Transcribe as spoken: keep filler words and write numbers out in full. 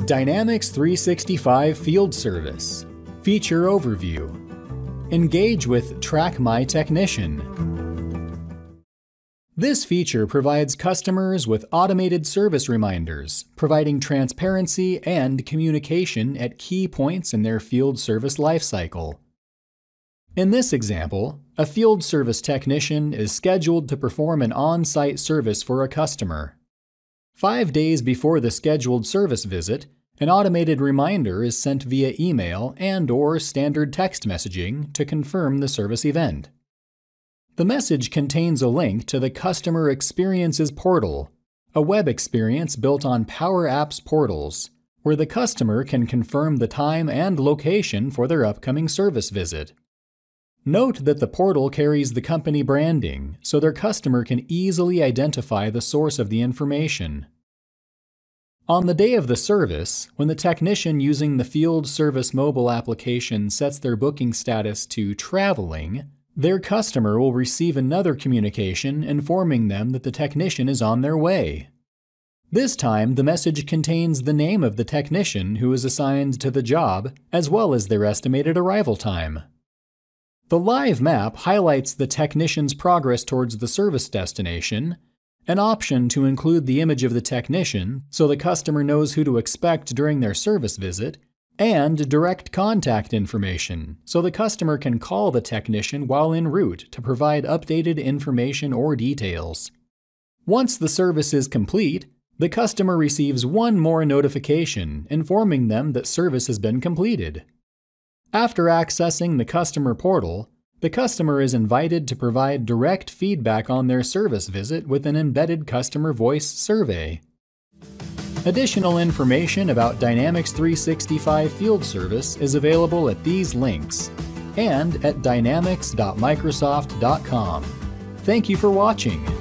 Dynamics three sixty-five Field Service. Feature Overview. Engage with Track My Technician. This feature provides customers with automated service reminders, providing transparency and communication at key points in their field service lifecycle. In this example, a field service technician is scheduled to perform an on-site service for a customer. Five days before the scheduled service visit, an automated reminder is sent via email and/or standard text messaging to confirm the service event. The message contains a link to the Customer Experiences portal, a web experience built on Power Apps portals, where the customer can confirm the time and location for their upcoming service visit. Note that the portal carries the company branding, so their customer can easily identify the source of the information. On the day of the service, when the technician using the Field Service mobile application sets their booking status to traveling, their customer will receive another communication informing them that the technician is on their way. This time, the message contains the name of the technician who is assigned to the job, as well as their estimated arrival time. The live map highlights the technician's progress towards the service destination, an option to include the image of the technician so the customer knows who to expect during their service visit, and direct contact information so the customer can call the technician while en route to provide updated information or details. Once the service is complete, the customer receives one more notification informing them that service has been completed. After accessing the customer portal, the customer is invited to provide direct feedback on their service visit with an embedded customer voice survey. Additional information about Dynamics three sixty-five Field Service is available at these links and at dynamics dot microsoft dot com. Thank you for watching.